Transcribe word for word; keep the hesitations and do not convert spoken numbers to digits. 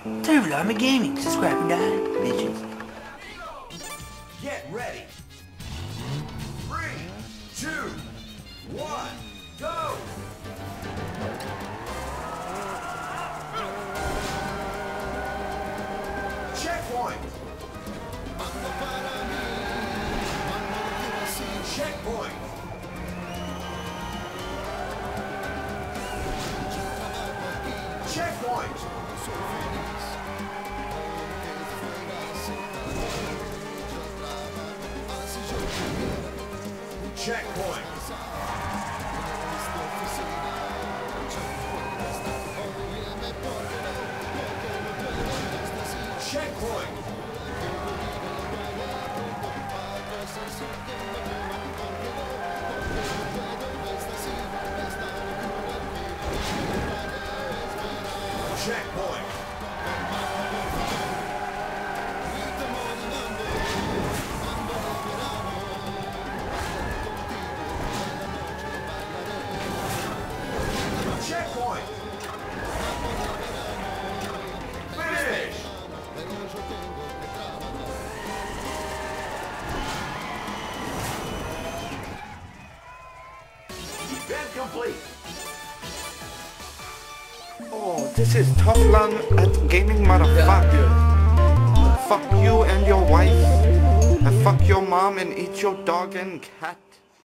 Turbo Army Gaming. Subscribe and die, bitches. Get ready. Three, two, one, go! Checkpoint. Checkpoint. Checkpoint. Checkpoint. Checkpoint. Checkpoint. Checkpoint. Finish. Event complete. Oh, this is Toflan at Gaming, motherfucker. Fuck you and your wife. And fuck your mom and eat your dog and cat.